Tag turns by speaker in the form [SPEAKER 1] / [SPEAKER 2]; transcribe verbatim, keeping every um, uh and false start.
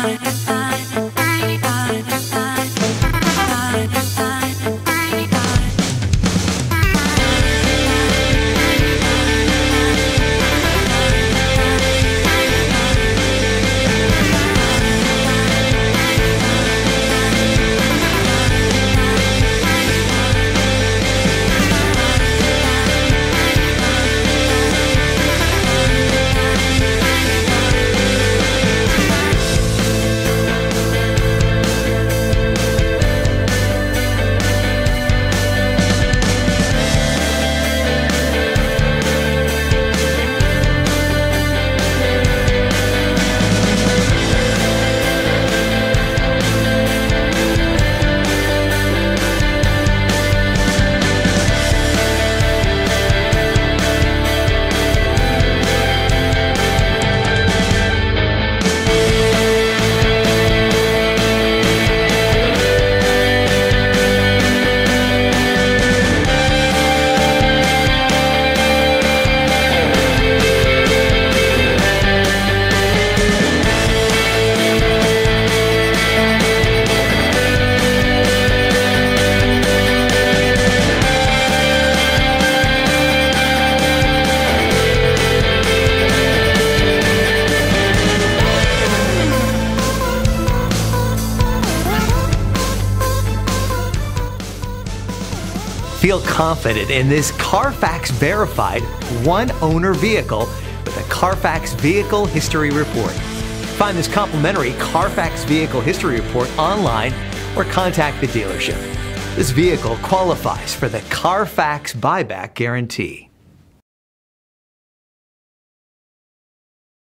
[SPEAKER 1] Feel confident in this Carfax verified one owner vehicle with a Carfax Vehicle History Report. Find this complimentary Carfax Vehicle History Report online or contact the dealership. This vehicle qualifies for the Carfax Buyback Guarantee.